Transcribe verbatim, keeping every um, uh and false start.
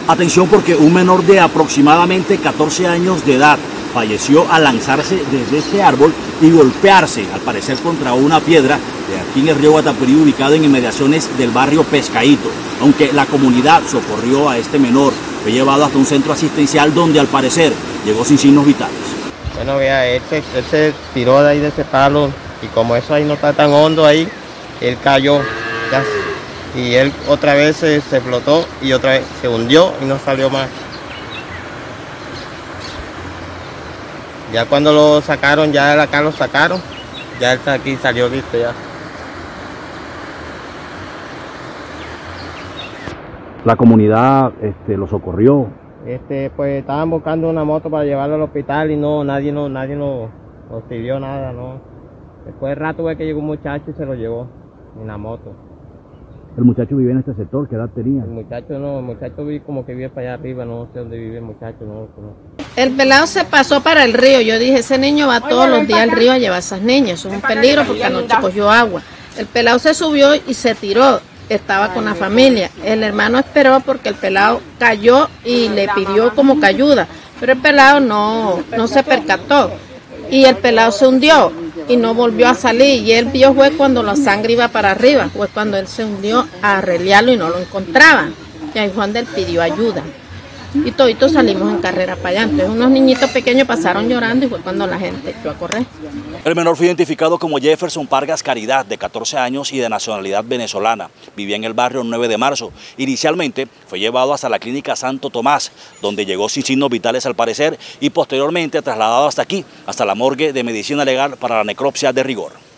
Atención, porque un menor de aproximadamente catorce años de edad falleció al lanzarse desde este árbol y golpearse, al parecer, contra una piedra de aquí en el río Guatapurí, ubicado en inmediaciones del barrio Pescadito. Aunque la comunidad socorrió a este menor, fue llevado hasta un centro asistencial donde al parecer llegó sin signos vitales. Bueno, vea, él se, él se tiró de ahí de ese palo y como eso ahí no está tan hondo ahí, él cayó ya, y él otra vez se, se flotó y otra vez se hundió y no salió más. Ya cuando lo sacaron, ya acá lo sacaron, ya él está aquí, salió listo ya. La comunidad este, lo socorrió. Este, pues estaban buscando una moto para llevarlo al hospital y no, nadie no, nadie no, no sirvió nada, no. Después de rato ve que llegó un muchacho y se lo llevó en la moto. ¿El muchacho vivía en este sector? ¿Qué edad tenía? El muchacho no, el muchacho vive como que vive para allá arriba, no sé dónde vive el muchacho, no lo conozco. El pelado se pasó para el río. Yo dije, ese niño va todos los días al río a llevar a esas niñas. Eso es un peligro porque anoche cogió agua. El pelado se subió y se tiró. Estaba con la familia. El hermano esperó porque el pelado cayó y le pidió como que ayuda. Pero el pelado no, no se percató. Y el pelado se hundió y no volvió a salir. Y él vio fue cuando la sangre iba para arriba. Fue cuando él se hundió a arreglarlo y no lo encontraban. Y ahí Juan del pidió ayuda. Y toditos salimos en carrera para allá. Entonces unos niñitos pequeños pasaron llorando y fue cuando la gente echó a correr. El menor fue identificado como Jefferson Vargas Caridad, de catorce años y de nacionalidad venezolana. Vivía en el barrio nueve de marzo. Inicialmente fue llevado hasta la clínica Santo Tomás, donde llegó sin signos vitales al parecer, y posteriormente trasladado hasta aquí, hasta la morgue de medicina legal para la necropsia de rigor.